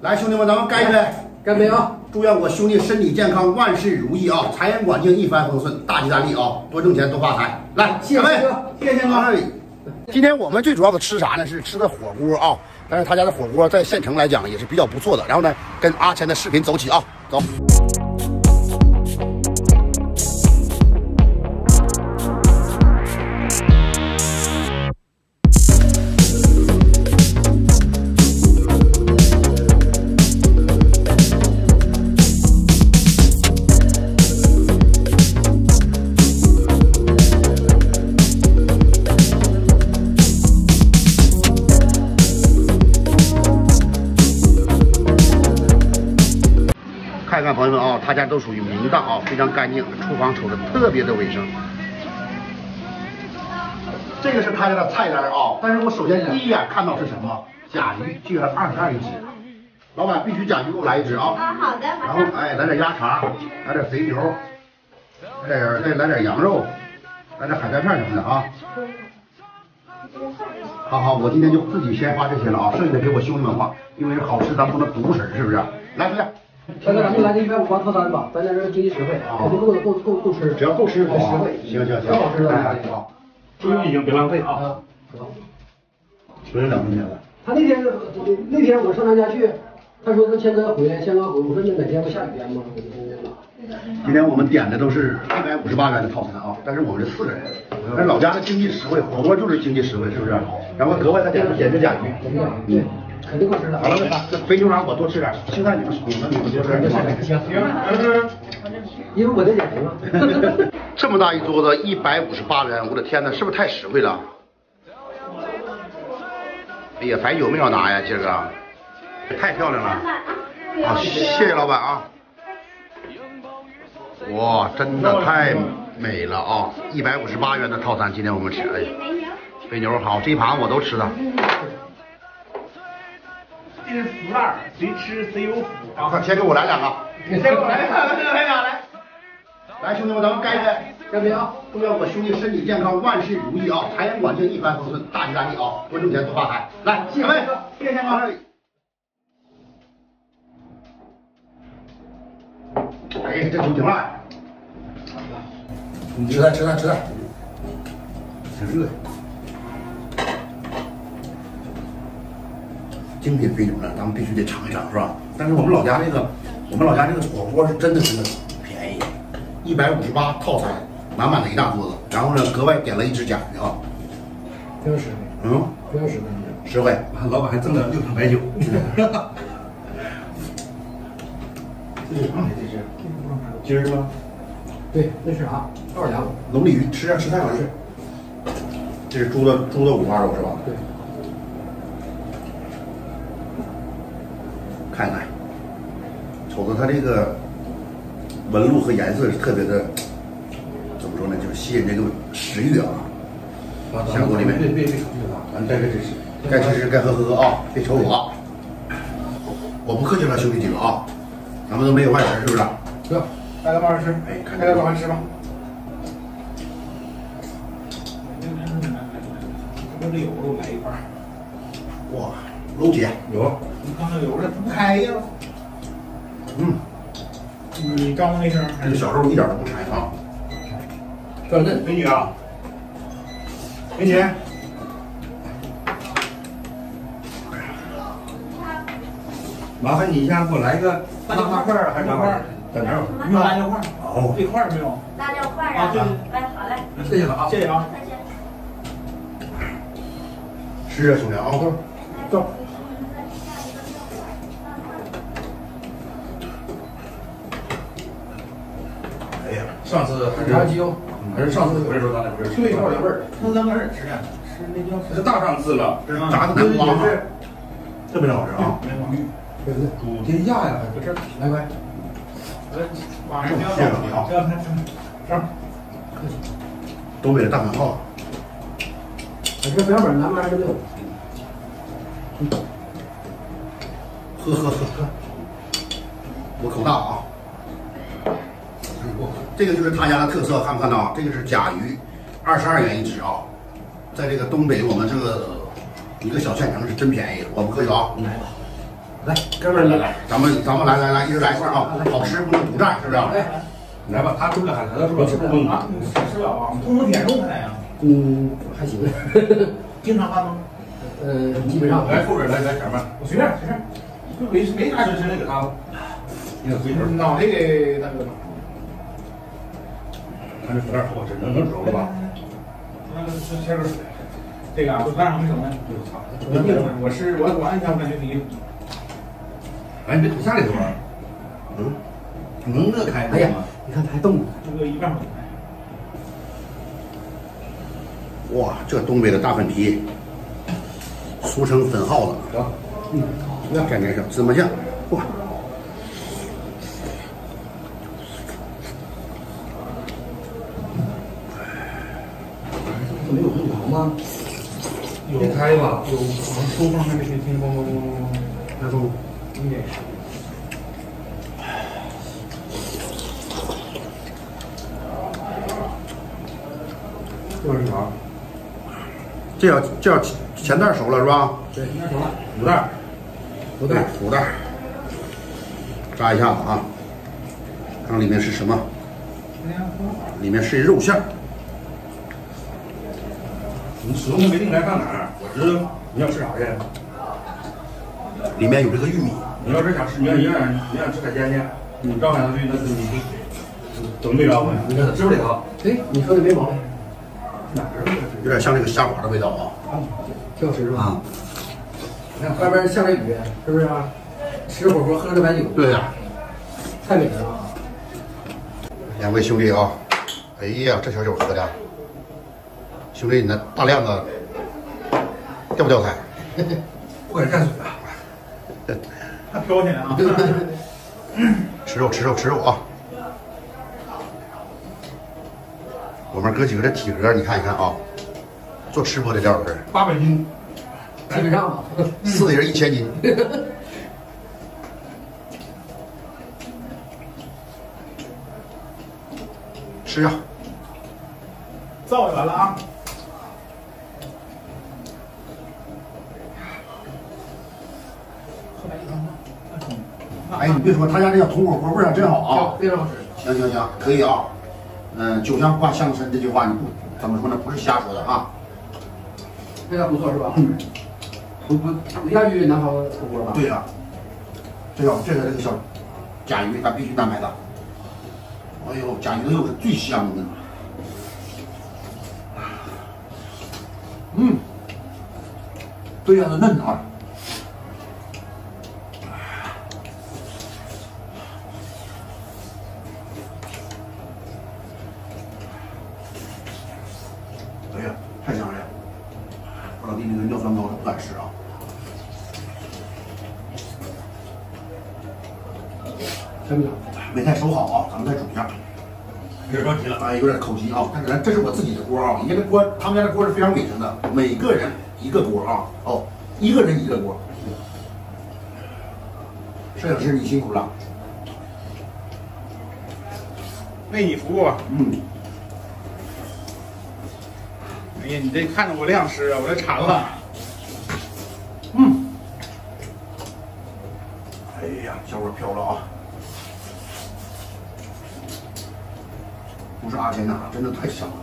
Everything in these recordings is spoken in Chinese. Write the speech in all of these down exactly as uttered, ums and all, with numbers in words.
来，兄弟们，咱们干一杯！ 干杯啊！ 祝愿我兄弟身体健康，万事如意啊！财源广进，一帆风顺，大吉大利啊！多挣钱，多发财！来， 谢谢哥，谢谢哥。 今天我们最主要的吃啥呢？是吃的火锅啊！但是他家的火锅在县城来讲也是比较不错的。然后呢，跟阿谦的视频走起啊，走。看看朋友们啊，他家都属于明档啊，非常干净，厨房瞅着特别的卫生。这个是他家的菜单啊，但是我首先第一眼看到是什么？甲鱼，居然二十二一只。老板必须甲鱼给我来一只啊！ 啊，好的， 然后哎，来点鸭肠，来点肥牛，来点再来点羊肉，来点海带片什么的啊。好好，我今天就自己先花这些了啊，剩下的给我兄弟们花，因为是好吃，咱不能独食，是不是？来，兄弟。 大哥，咱们来这一百五八套餐吧，咱这是经济实惠，肯定够够够够吃， 只要够吃， 实惠。 行行行， 挺好吃的， 好。 注意已经别浪费啊！ 昨天两分钱了。 他那天那天我上他家去，他说他谦哥回来，香港回，我说你哪天不下雨天吗？ 今天我们点的都是一百五十八元的套餐啊，但是我们是四个人，但是老家的经济实惠，火锅就是经济实惠，是不是？然后格外再点点只甲鱼， 对，肯定够吃的。 好了，这肥牛肠我多吃点，青菜你们你们你们多吃点。 行行，因为我在减肥嘛。 这么大一桌子一百五十八元，我的天哪，是不是太实惠了？哎呀，白酒没少拿呀，今儿个太漂亮了。好，谢谢老板啊。哇，真的太美了啊！一百五十八元的套餐，今天我们吃，哎，肥牛好，这一盘我都吃了。 这是福袋，谁吃谁有福啊！ 快，先给我来两个， 先给我来两个，来两来。 来，兄弟们，咱们干一杯！ 干杯啊！ 祝愿我兄弟身体健康，万事如意啊！财源广进，一帆风顺，大吉大利啊！多挣钱，多发财！来，干杯！谢谢哥。哎，这酒挺辣。你吃菜，吃菜，吃菜，挺热。精品肥牛呢，咱们必须得尝一尝，是吧？但是我们老家这个，我们老家这个火锅是真的真的便宜，一百五十八套餐，满满的一大桌子。然后呢，格外点了一只甲鱼啊， 非常实惠。 嗯， 非常实惠。 实惠。 老板还赠了六瓶白酒。 这是啥？这是今儿吗？ 对，那是啥？奥尔良。 龙鲤鱼，吃啊吃太好吃。这是猪的猪的五花肉是吧？ 对。看看， 瞅着它这个纹路和颜色是特别的，怎么说呢？就是吸引这个食欲啊。香锅里面。 别别别瞅这个， 咱在这吃，该吃吃，该喝喝啊！别瞅我，我不客气了，兄弟几个啊，咱们都没有外人，是不是？ 行， 来个慢吃， 哎，看来个早饭吃吧。这个有肉来一块。 哇，楼姐有，你看看有这不开呀？ 嗯， 你招呼那声， 这个小肉一点都不柴啊。 转嫩， 美女啊，美女。麻烦你一下，给我来个辣椒块儿还是啥玩意儿？在哪有？没有辣椒块儿。 哦， 这块儿没有。 辣椒块啊，对， 哎，好嘞， 谢谢了啊，谢谢啊。 再见。 吃啊，兄弟啊， 走。 哎呀，上次还是炸鸡肉， 还是上次回来时候咱俩不是对，有点味儿。 那咱搁哪吃啊？吃那叫这是大上次了，这是炸的对南瓜嘛， 是特别好吃啊。 对不对？ 煮天下呀，搁这儿。 来快， 晚上谢谢你啊， 这看这儿。 东北的大盘炮。 我这标本南边是没有。 喝喝喝喝，我口大啊！这个就是他家的特色，看没看到？这个是甲鱼，二十二元一只啊，在这个东北我们这个一个小县城是真便宜，我不客气啊。来吧， 来，哥们儿来来，咱们咱们来来来，一人来一块啊，好吃不能不蘸，是不是？ 来， 来吧，他吃不了海参，是吧？吃不了啊， 吃了啊，通过点肉菜呀。 嗯，还行。 经常干吗？ 呃，基本上。 来后边来来前面， 我随便随便，没没啥吃吃那个汤，你看嘴里脑袋给大哥吧。 看这有点好吃，能能熟了吧？ 嗯，是切个水。这个啊，我干啥没熟呢？我是我我按天我感觉比。 哎，你别吐下里头啊！嗯，能乐开哎呀，你看还动呢。 这个一半。 哇，这东北的大粉皮，俗称粉耗子， 行， 嗯，那蘸点小芝麻酱，哇， 没有空调吗？ 别开吧， 有东方还没听听，咣咣咣咣咣， 大风。 应该。 这是啥？ 这要这要前袋熟了是吧？ 对，那熟了。 卤蛋， 不对， 卤蛋，炸一下子啊，看看里面是什么？里面是肉馅儿。 你始终没定该上哪儿，我知道你要吃啥去。 里面有这个玉米。 你要是想吃，你要你要想你想吃海鲜去，你照海上去，那你你怎么味道呢？你看知不知道？ 对，你说的没毛病。 哪儿？ 有点像这个虾滑的味道啊。 挺好吃是吧？ 啊， 你看外边下着雨，是不是啊？吃火锅喝着白酒， 对呀、 太美了。 两位兄弟啊，哎呀，这小酒喝的，兄弟，你那大亮子掉不掉开？ 不敢蘸水啊。 它飘起来啊！ 吃肉吃肉吃肉啊！我们哥几个这体格，你看一看啊，做吃播的料是八百斤， 基本上吧。 四个人一千斤。吃啊！ 造完了啊！喝白酒汤。 哎，你别说，他家这个铜火锅味儿真好啊！ 非常好吃。 行行行，可以啊。嗯，酒香挂乡绅这句话，你不怎么说呢？不是瞎说的啊。 味道不错是吧？嗯。不不不亚于南方火锅吧？ 对呀、这个这个这个小甲鱼，它必须单买的。哎呦，甲鱼的肉是最香的。嗯，对呀，它嫩啊。哎呀，太香了！我老弟那个尿酸高，他不敢吃啊。 香不香？ 没太收好啊，咱们再煮一下。 别着急了， 哎，有点口急啊！但是这是我自己的锅啊，人家的锅，他们家的锅是非常卫生的，每个人一个锅啊。哦，一个人一个锅。摄影师你辛苦了。 为你服务。 嗯。 哎呀，你这看着我这想吃啊，我这馋了。 嗯。哎呀，小火飘了啊！不是阿天呐，真的太香了。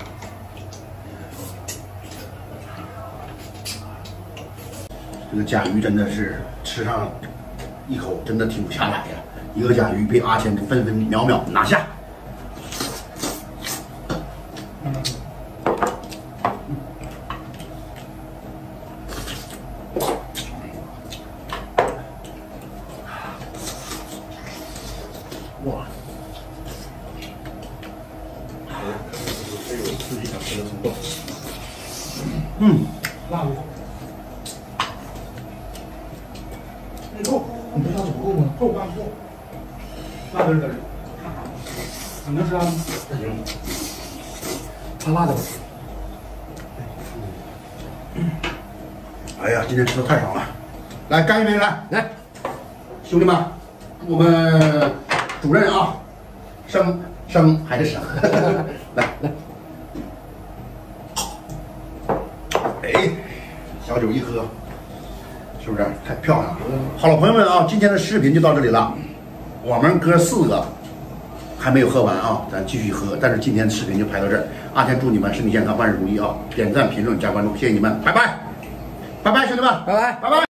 这个甲鱼真的是吃上一口，真的停不下来呀！一个甲鱼被阿天分分秒秒拿下。哇！ 这有自己想吃的冲动。 嗯， 辣不？那够， 你这辣足够吗？ 够辣不够？辣嘚嘚的。你能吃辣吗？ 行。 他辣的。 哎呀，今天吃的太爽了！来干一杯，来来， 兄弟们，我们主任啊，生生还是生？来来，哎，小酒一喝， 是不是太漂亮了？好了，朋友们啊，今天的视频就到这里了。我们哥四个还没有喝完啊，咱继续喝。但是今天视频就拍到这儿。阿天祝你们身体健康，万事如意啊！点赞、评论、加关注，谢谢你们，拜拜，拜拜，兄弟们， 拜拜， 拜拜。